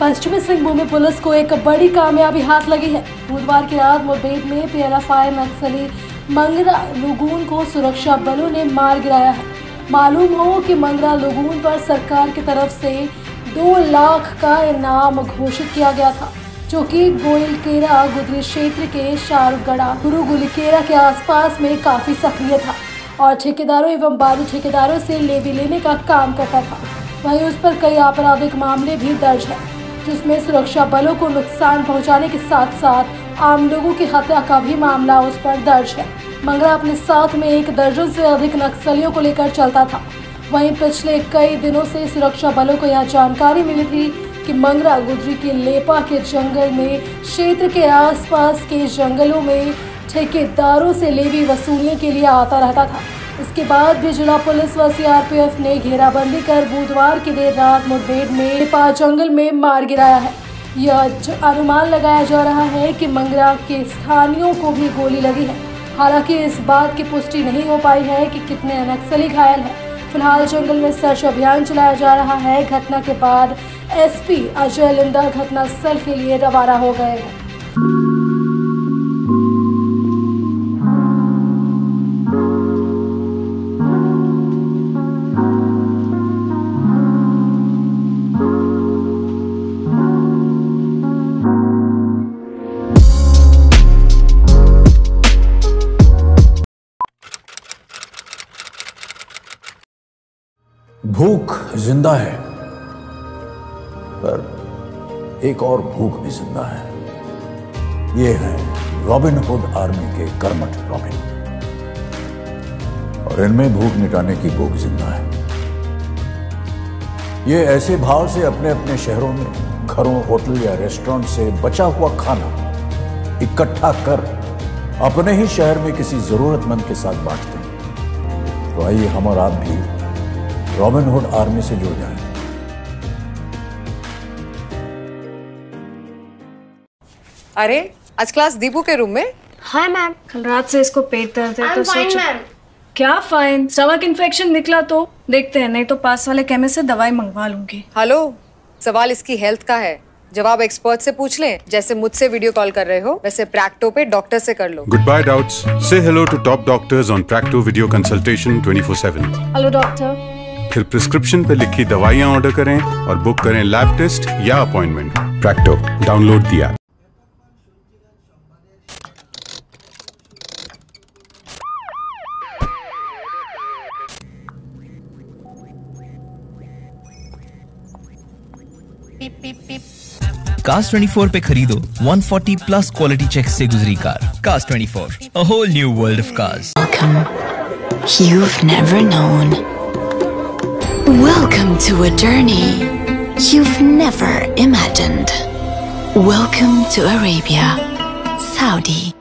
पश्चिमी सिंहभूम में पुलिस को एक बड़ी कामयाबी हाथ लगी है। बुधवार की रात मुठभेड़ में PLFI नक्सली मंगरा लुगून को सुरक्षा बलों ने मार गिराया है। मालूम हो कि मंगरा लुगून पर सरकार की तरफ से 2 लाख का इनाम घोषित किया गया था, जो कि गोइलकेरा गुदरी क्षेत्र के शाहरुगढ़ा गुरुगुलिकेरा के आसपास में काफी सक्रिय था और ठेकेदारों एवं बालू ठेकेदारों से लेवी लेने का काम करता था। वहीं उस पर कई आपराधिक मामले भी दर्ज है, जिसमें सुरक्षा बलों को नुकसान पहुंचाने के साथ साथ आम लोगों की हत्या का भी मामला उस पर दर्ज है। मंगरा अपने साथ में 1 दर्जन से अधिक नक्सलियों को लेकर चलता था। वहीं पिछले कई दिनों से सुरक्षा बलों को यह जानकारी मिली थी कि मंगरा गुदरी के लेपा के जंगल में क्षेत्र के आसपास के जंगलों में ठेकेदारों से लेवी वसूलने के लिए आता रहता था। इसके बाद भी जिला पुलिस व CRPF ने घेराबंदी कर बुधवार की देर रात मुठभेड़ में लेपा जंगल में मार गिराया है। यह अनुमान लगाया जा रहा है कि मंगरा के स्थानियों को भी गोली लगी है। हालांकि इस बात की पुष्टि नहीं हो पाई है कि कितने नक्सली घायल हैं। फिलहाल जंगल में सर्च अभियान चलाया जा रहा है। घटना के बाद SP अजय लिंदा घटनास्थल के लिए रवाना हो गए हैं। भूख जिंदा है, पर एक और भूख भी जिंदा है। ये है रॉबिन हुड आर्मी के कर्मठ रॉबिन, और इनमें भूख मिटाने की भूख जिंदा है। ये ऐसे भाव से अपने अपने शहरों में घरों, होटल या रेस्टोरेंट से बचा हुआ खाना इकट्ठा कर अपने ही शहर में किसी जरूरतमंद के साथ बांटते हैं। तो आइए हम और आप भी रॉबिन हुड आर्मी से जुड़ जाएं। अरे आज क्लास दीपू के रूम में? हाय मैम, कल रात से इसको पेट दर्द है तो सोचो। क्या फाइन? स्टमक इन्फेक्शन निकला तो देखते हैं, नहीं तो पास वाले केमिस्ट से दवाई मंगवा लूंगी। हेलो, सवाल इसकी हेल्थ का है, जवाब एक्सपर्ट से पूछ लें। जैसे मुझसे वीडियो कॉल कर रहे हो, वैसे प्रैक्टो पे डॉक्टर से कर लो। Goodbye doubts. Say hello to top doctors on Practo video consultation 24/7. Hello doctor. फिर प्रिस्क्रिप्शन पे लिखी दवाइयाँ ऑर्डर करें और बुक करें लैब टेस्ट या appointment. Practo, download the app. Cars 24 पे खरीदो 140 प्लस क्वालिटी चेक से गुजरी car. Cars 24, a whole new world of cars. Welcome. You've never known. Welcome to a journey you've never imagined. Welcome to Arabia, Saudi.